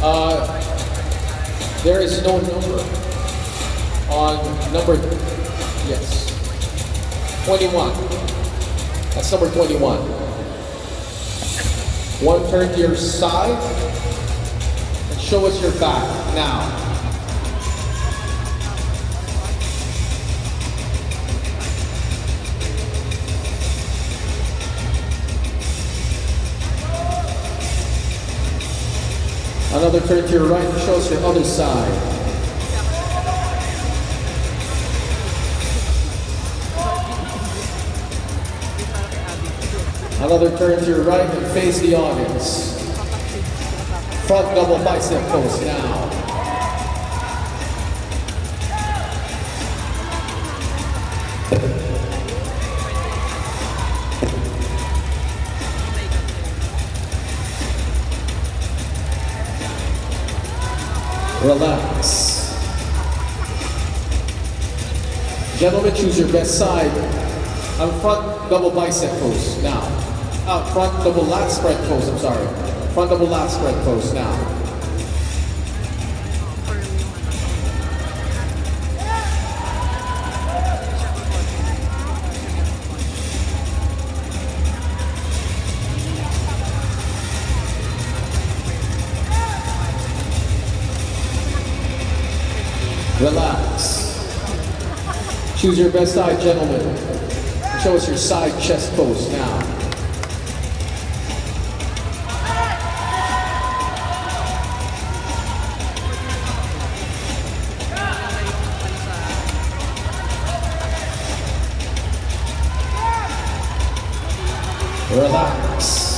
There is no number on number, yes, 21. That's number 21. One turn to your side and show us your back now. Another turn to your right and show us your other side. Another turn to your right and face the audience. Front double bicep pose now. Relax. Gentlemen, choose your best side. Front double bicep pose now. Front double lat spread pose, I'm sorry. Front double lat spread pose now. Relax. Choose your best side, gentlemen. Show us your side chest pose now. Relax.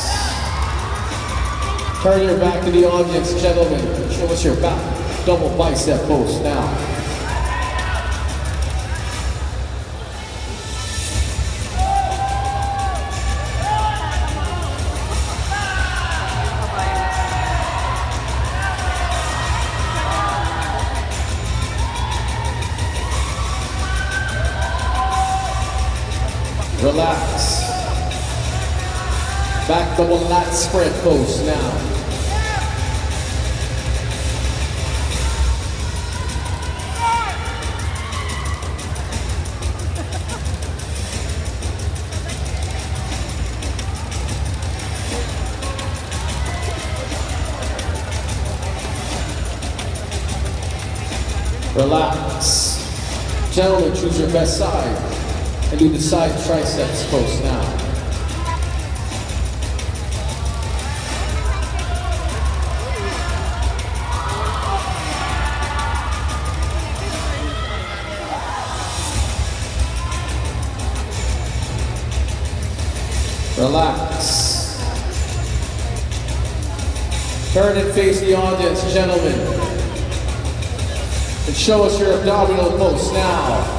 Turn your back to the audience, gentlemen. Show us your back. Double bicep pose now. Relax. Back double lat spread pose now. Relax. Gentlemen, choose your best side and do the side triceps pose now. Relax. Turn and face the audience, gentlemen. And show us your abdominal pose now.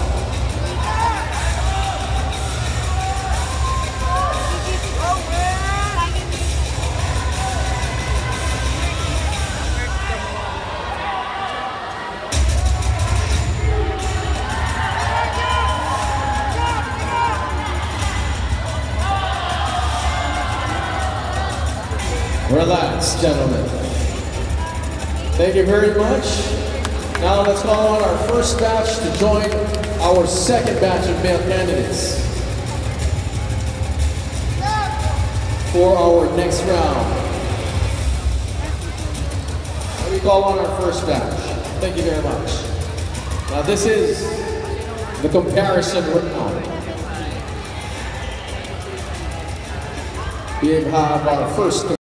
Relax, gentlemen. Thank you very much. Now let's call on our first batch to join our second batch of male candidates for our next round. Let me call on our first batch. Thank you very much. Now this is the comparison round. We have our first